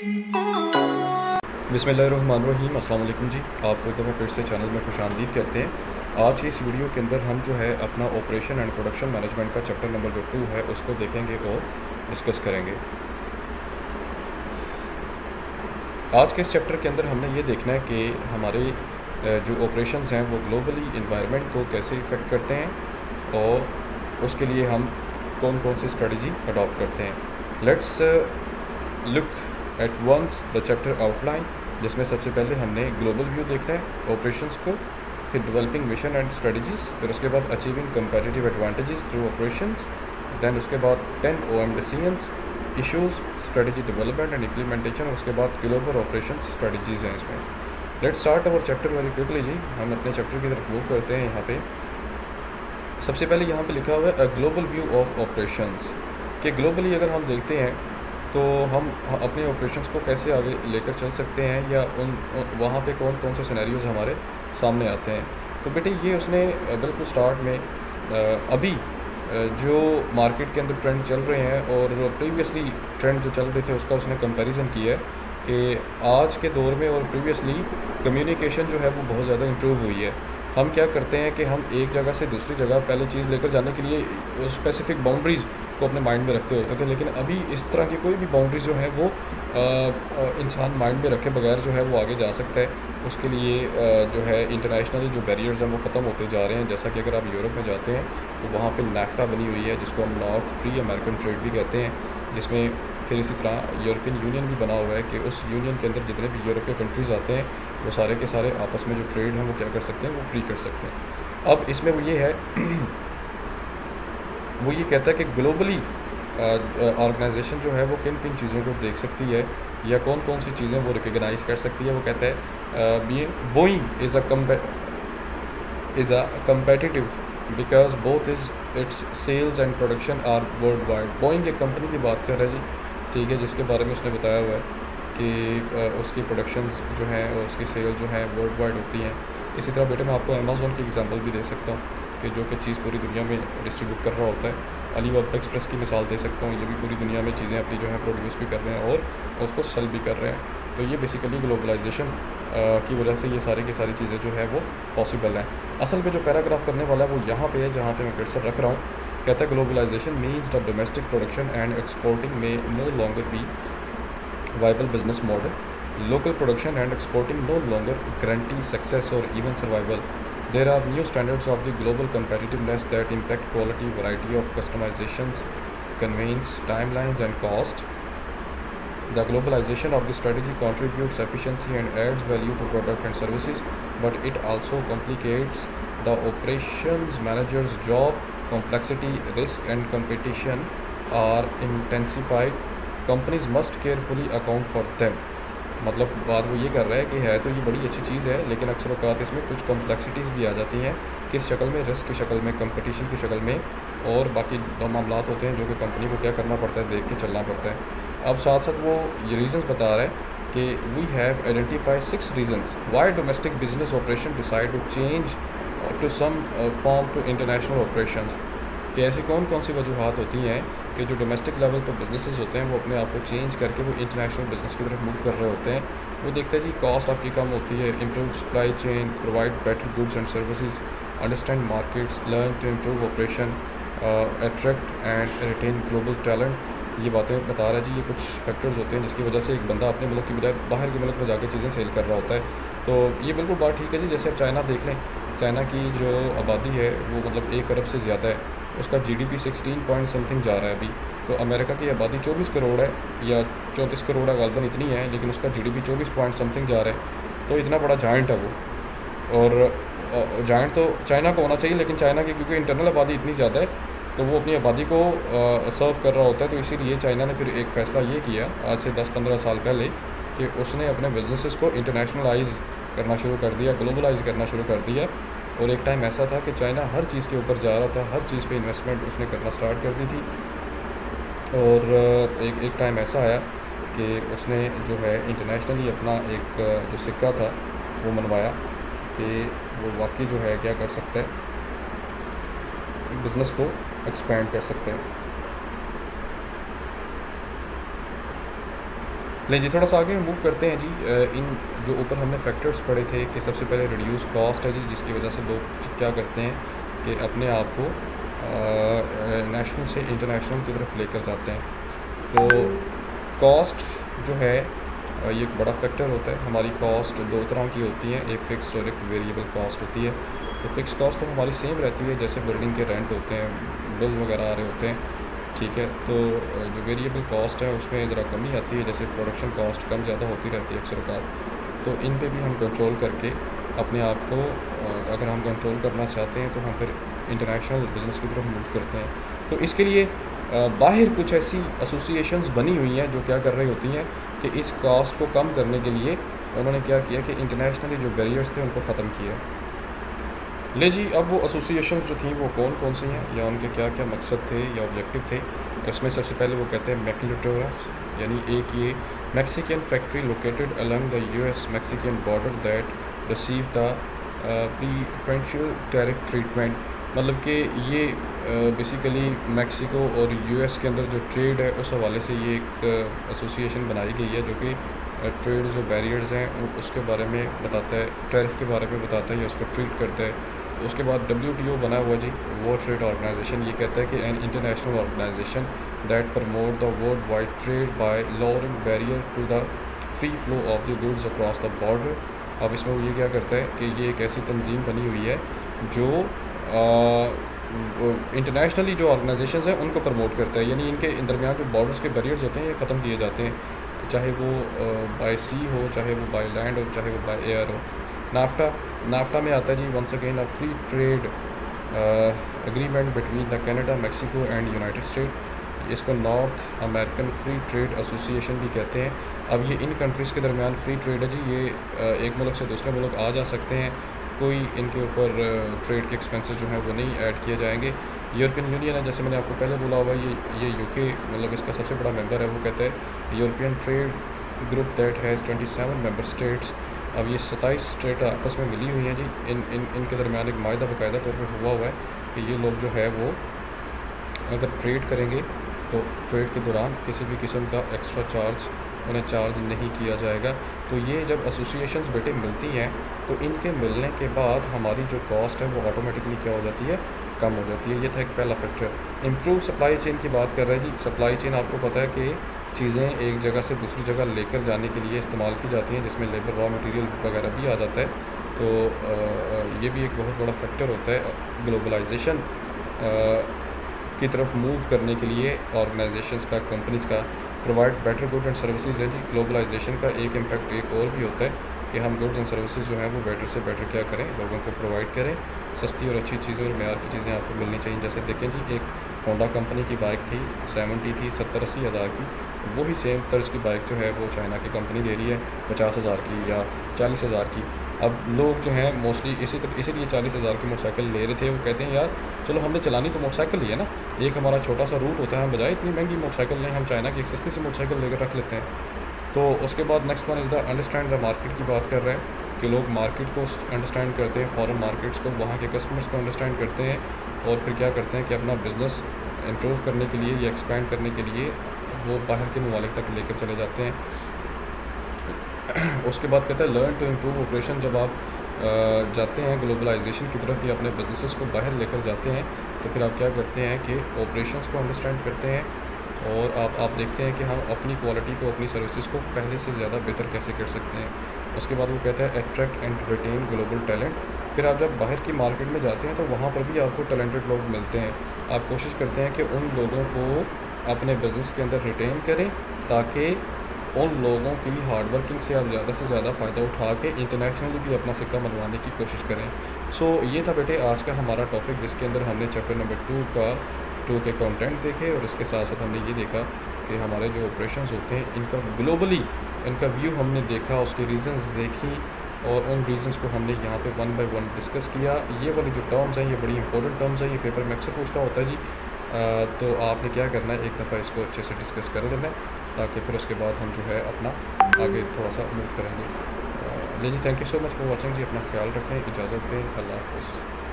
बिस्मिल्लाहिर्रहमानिर्रहीम, अस्सलाम वालेकुम जी। आपको एक दफ़ा फिर से चैनल में खुशामदीद कहते हैं। आज की इस वीडियो के अंदर हम जो है अपना ऑपरेशन एंड प्रोडक्शन मैनेजमेंट का चैप्टर नंबर जो 2 है उसको देखेंगे और डिस्कस करेंगे। आज के इस चैप्टर के अंदर हमने ये देखना है कि हमारे जो ऑपरेशंस हैं वो ग्लोबली इन्वायरमेंट को कैसे इफ़ेक्ट करते हैं और उसके लिए हम कौन कौन सी स्ट्रेटजी अडॉप्ट करते हैं। Let's look at once the chapter outline, जिसमें सबसे पहले हमने ग्लोबल व्यू देखना है ऑपरेशंस को, फिर डेवलपिंग मिशन एंड स्ट्रेटजीज, फिर उसके बाद achieving comparative advantages through operations, then उसके बाद 10 OM decisions, issues, strategy development and implementation, उसके बाद ग्लोबल ऑपरेशन स्ट्रेटजीज हैं इसमें। Let's start our chapter very quickly जी। हम अपने चैप्टर की तरफ मूव करते हैं। यहाँ पे सबसे पहले यहाँ पे लिखा हुआ है a global view of operations, कि ग्लोबली अगर हम देखते हैं तो हम अपने ऑपरेशंस को कैसे आगे लेकर चल सकते हैं, या वहाँ पे कौन कौन से सिनेरियोज हमारे सामने आते हैं। तो बेटे ये उसने बिल्कुल स्टार्ट में अभी जो मार्केट के अंदर ट्रेंड चल रहे हैं और प्रीवियसली ट्रेंड जो चल रहे थे उसका उसने कंपैरिजन किया है कि आज के दौर में और प्रीवियसली कम्युनिकेशन जो है वो बहुत ज़्यादा इम्प्रूव हुई है। हम क्या करते हैं कि हम एक जगह से दूसरी जगह पहले चीज़ लेकर जाने के लिए स्पेसिफिक बाउंड्रीज़ को अपने माइंड में रखते होते थे, लेकिन अभी इस तरह की कोई भी बाउंड्री जो है वो इंसान माइंड में रखे बगैर जो है वो आगे जा सकता है। उसके लिए जो है इंटरनेशनली जो बैरियर्स हैं वो ख़त्म होते जा रहे हैं। जैसा कि अगर आप यूरोप में जाते हैं तो वहाँ पे नाफ्टा बनी हुई है, जिसको हम नॉर्थ फ्री अमेरिकन ट्रेड भी कहते हैं, जिसमें फिर इसी तरह यूरोपियन यूनियन भी बना हुआ है कि उस यूनियन के अंदर जितने भी यूरोपीय कंट्रीज़ आते हैं वो सारे के सारे आपस में जो ट्रेड हैं वो क्या कर सकते हैं, वो फ्री कर सकते हैं। अब इसमें वो ये है वो ये कहता है कि ग्लोबली ऑर्गेनाइजेशन जो है वो किन किन चीज़ों को देख सकती है या कौन कौन सी चीज़ें वो रिकग्नाइज कर सकती है। वो कहता है Boeing is a competitive because both is its sales and production are world wide. Boeing एक कंपनी की बात कर रहा है जी, ठीक है, जिसके बारे में उसने बताया हुआ है कि उसकी प्रोडक्शंस जो हैं और उसकी सेल जो हैं वर्ल्ड वाइड होती हैं। इसी तरह बेटे मैं आपको अमेज़ॉन की एग्जांपल भी दे सकता हूँ कि जो कि चीज़ पूरी दुनिया में डिस्ट्रीब्यूट कर रहा होता है। अलीबाबा एक्सप्रेस की मिसाल दे सकता हूँ, ये भी पूरी दुनिया में चीज़ें अपनी जो है प्रोड्यूस भी कर रहे हैं और उसको सेल भी कर रहे हैं। तो ये बेसिकली ग्लोबलाइजेशन की वजह से ये सारी की सारी चीज़ें जो है वो पॉसिबल हैं। असल में जो पैराग्राफ करने वाला है वो यहाँ पे है जहाँ पे मैं कर्सर रख रहा हूँ। कहता है globalisation means the domestic production and exporting में no longer be viable business model. Local production and exporting no longer guarantee success or even survival. There are new standards of the global competitiveness that impact quality, variety of customizations, conveyance, timelines and cost. The globalization of the strategy contributes efficiency and adds value to product and services, but it also complicates the operations manager's job. Complexity, risk and competition are intensified. Companies must carefully account for them. मतलब बात वो ये कर रहा है कि है तो ये बड़ी अच्छी चीज़ है, लेकिन अक्सर औक़ात इसमें कुछ कॉम्प्लेक्सिटीज़ भी आ जाती हैं। किस शक्ल में? रिस्क की शक्ल में, कंपटीशन की शक्ल में, और बाकी मामला होते हैं जो कि कंपनी को क्या करना पड़ता है, देख के चलना पड़ता है। अब साथ साथ वो ये रीज़न्स बता रहा है कि we have identify 6 reasons why domestic business operation decide to change to some form to international operation. कि ऐसी कौन कौन सी वजूहत होती हैं कि जो डोमेस्टिक लेवल पर बिजनेसेस होते हैं वो अपने आप को चेंज करके वो इंटरनेशनल बिजनेस की तरफ मूव कर रहे होते हैं। वो देखते हैं जी कॉस्ट आपकी कम होती है, improve supply chain, provide better goods and services, understand markets, learn to improve operation, attract and retain global talent. ये बातें बता रहा है जी। ये कुछ फैक्टर्स होते हैं जिसकी वजह से एक बंदा अपने मुल्क की बजाय बाहर के मुल्क में जाके चीज़ें सेल कर रहा होता है। तो ये बिल्कुल बात ठीक है जी। जैसे अब चाइना देख लें, चाइना की जो आबादी है वो मतलब 1 अरब से ज़्यादा है, उसका GDP 16 पॉइंट समथिंग जा रहा है अभी। तो अमेरिका की आबादी 24 करोड़ है या 34 करोड़ है, गालबन इतनी है, लेकिन उसका GDP 24 पॉइंट समथिंग जा रहा है। तो इतना बड़ा जाइंट है वो, और जाइंट तो चाइना को होना चाहिए, लेकिन चाइना की क्योंकि इंटरनल आबादी इतनी ज़्यादा है तो वो अपनी आबादी को सर्व कर रहा होता है। तो इसीलिए चाइना ने फिर एक फ़ैसला ये किया आज से 10-15 साल पहले कि उसने अपने बिजनेसेस को इंटरनेशनलाइज करना शुरू कर दिया, ग्लोबलाइज करना शुरू कर दिया। और एक टाइम ऐसा था कि चाइना हर चीज़ के ऊपर जा रहा था, हर चीज़ पे इन्वेस्टमेंट उसने करना स्टार्ट कर दी थी। और एक टाइम ऐसा आया कि उसने जो है इंटरनेशनली अपना एक जो सिक्का था वो मनवाया कि वो वाकई जो है क्या कर सकता है, बिज़नेस को एक्सपेंड कर सकते हैं। ले जी थोड़ा सा आगे मूव करते हैं जी। इन जो ऊपर हमने फैक्टर्स पढ़े थे कि सबसे पहले रिड्यूस कॉस्ट है जी, जिसकी वजह से लोग क्या करते हैं कि अपने आप को नेशनल से इंटरनेशनल की तरफ लेकर जाते हैं। तो कॉस्ट जो है ये एक बड़ा फैक्टर होता है। हमारी कॉस्ट दो तरह की होती हैं, एक फ़िक्स्ड और एक वेरिएबल कॉस्ट होती है। तो फ़िक्स कॉस्ट तो हमारी सेम रहती है, जैसे बिल्डिंग के रेंट होते हैं, बिल वगैरह आ रहे होते हैं, ठीक है। तो जो वेरिएबल कॉस्ट है उसमें ज़रा कमी आती है, जैसे प्रोडक्शन कॉस्ट कम ज़्यादा होती रहती है अक्सर औक़ात। तो इन पे भी हम कंट्रोल करके अपने आप को अगर हम कंट्रोल करना चाहते हैं तो हम फिर इंटरनेशनल बिज़नेस की तरफ मूव करते हैं। तो इसके लिए बाहर कुछ ऐसी एसोसिएशंस बनी हुई हैं जो क्या कर रही होती हैं कि इस कॉस्ट को कम करने के लिए उन्होंने क्या किया कि इंटरनेशनली जो बैरियर्स थे उनको ख़त्म किया। ले जी अब वो एसोसिएशन जो थी वो कौन कौन सी हैं या उनके क्या क्या मकसद थे या ऑब्जेक्टिव थे। इसमें सबसे पहले वो कहते हैं मैक्लोटोरा, यानी एक ये Mexican factory located along the US Mexican border that receive the preferential tariff treatment. मतलब कि ये बेसिकली मैक्सिको और यूएस के अंदर जो ट्रेड है उस हवाले से ये एक एसोसिएशन बनाई गई है, जो कि ट्रेड जो बैरियर्स हैं उसके बारे में बताता है, टैरिफ के बारे में बताता है या उसको ट्रीट करता है। उसके बाद WTO बना हुआ जी, वर्ल्ड ट्रेड ऑर्गेनाइजेशन। ये कहता है कि an international organisation that promote the world wide trade by lowering barrier to the free flow of the goods across the border. अब इसमें वो ये क्या करता है कि ये एक ऐसी तंजीम बनी हुई है जो इंटरनेशनली जो ऑर्गेनाइजेशंस हैं उनको प्रमोट करता है, यानी इनके दरमियान जो बॉर्डर्स के बैरियर्स होते हैं ये ख़त्म किए जाते हैं, चाहे वो बाय सी हो, चाहे वो बाय लैंड हो, चाहे वो बाय एयर हो। नाफ्टा में आता है जी once again a free trade agreement between the Canada, Mexico and United State. इसको North American free trade association भी कहते हैं। अब ये इन कंट्रीज़ के दरमियान फ्री ट्रेड है जी, ये एक मुल्क से दूसरे मुल्क आ जा सकते हैं, कोई इनके ऊपर ट्रेड के एक्सपेंसेस जो हैं वो नहीं ऐड किए जाएंगे। यूरोपियन यूनियन है, जैसे मैंने आपको पहले बोला हुआ, ये यूके मतलब इसका सबसे बड़ा मेंबर है। वो कहता है European trade group that has 27 member states. अब ये 27 स्टेट आपस में मिली हुई हैं जी, इनके दरमियान एक माहिदा बाकायदा तौर पर हुआ हुआ है कि ये लोग जो है वो अगर ट्रेड करेंगे तो ट्रेड के दौरान किसी भी किस्म का एक्स्ट्रा चार्ज उन्हें चार्ज नहीं किया जाएगा। तो ये जब एसोसिएशंस बेटे मिलती हैं तो इनके मिलने के बाद हमारी जो कॉस्ट है वो ऑटोमेटिकली क्या हो जाती है, कम हो जाती है। ये था एक पहला फैक्टर। इम्प्रूव सप्लाई चेन की बात कर रहे हैं जी। सप्लाई चेन आपको पता है कि चीज़ें एक जगह से दूसरी जगह लेकर जाने के लिए इस्तेमाल की जाती हैं, जिसमें लेबर, रॉ मटेरियल वगैरह भी आ जाता है। तो ये भी एक बहुत बड़ा फैक्टर होता है ग्लोबलाइजेशन की तरफ मूव करने के लिए ऑर्गेनाइजेशंस का, कंपनीज़ का। Provide better good and services है जी। ग्लोबलाइजेशन का एक इम्पैक्ट एक और भी होता है कि हम गुड्स एंड सर्विसेज जो हैं वो बेटर से बेटर क्या करें, लोगों को प्रोवाइड करें। सस्ती और अच्छी चीज़ें और मेयार की चीज़ें आपको मिलनी चाहिए। जैसे देखें जी, एक होंडा कंपनी की बाइक थी, 70 थी, 70-80 हज़ार की। वही सेम तर्ज की बाइक जो है वो चाइना की कंपनी दे रही है 50 हज़ार की या 40 हज़ार की। अब लोग जो हैं मोस्टली इसीलिए 40 हज़ार की मोटरसाइकिल ले रहे थे। वो कहते हैं यार चलो हमने चलानी तो मोटरसाइकिल ही है ना, एक हमारा छोटा सा रूट होता है, हम बजाय इतनी महंगी मोटरसाइकिल लें हम चाइना की एक सस्ती सी मोटरसाइकिल लेकर रख लेते हैं। तो उसके बाद next one is the understand the market की बात कर रहे हैं कि लोग मार्केट को अंडरस्टैंड करते हैं, फॉरेन मार्केट्स को, वहाँ के कस्टमर्स को अंडरस्टैंड करते हैं और फिर क्या करते हैं कि अपना बिज़नेस इम्प्रूव करने के लिए या एक्सपैंड करने के लिए वो बाहर के ममालिक तक लेकर चले जाते हैं। उसके बाद कहता है लर्न टू इम्प्रूव ऑपरेशन। जब आप जाते हैं ग्लोबलाइजेशन की तरफ या अपने बिजनेसेस को बाहर लेकर जाते हैं तो फिर आप क्या करते हैं कि ऑपरेशंस को अंडरस्टैंड करते हैं और आप देखते हैं कि हम अपनी क्वालिटी को, अपनी सर्विसेज को पहले से ज़्यादा बेहतर कैसे कर सकते हैं। उसके बाद वो कहता है attract and retain global talent. फिर आप जब बाहर की मार्केट में जाते हैं तो वहाँ पर भी आपको टैलेंटेड लोग मिलते हैं। आप कोशिश करते हैं कि उन लोगों को अपने बिज़नेस के अंदर रिटेन करें ताकि उन लोगों की हार्ड वर्किंग से आप ज़्यादा से ज़्यादा फ़ायदा उठा के इंटरनेशनली भी अपना सिक्का मनवाने की कोशिश करें। सो ये था बेटे आज का हमारा टॉपिक, जिसके अंदर हमने चैप्टर नंबर 2 के कंटेंट देखे और इसके साथ साथ हमने ये देखा कि हमारे जो ऑपरेशंस होते हैं इनका ग्लोबली इनका व्यू हमने देखा, उसके रीज़न्स देखी और उन रीज़न्स को हमने यहाँ पे वन बाय वन डिस्कस किया। ये वाली जो टर्म्स हैं ये बड़ी इंपॉर्टेंट टर्म्स हैं, ये पेपर में अक्सर पूछता होता है जी। तो आपने क्या करना है, एक दफ़ा इसको अच्छे से डिस्कस कर लेना है ताकि फिर उसके बाद हम जो है अपना आगे थोड़ा सा मूव करेंगे। लेकिन thank you so much for watching जी। अपना ख्याल रखें, इजाज़त दें, अल्लाह हाफ़िज़।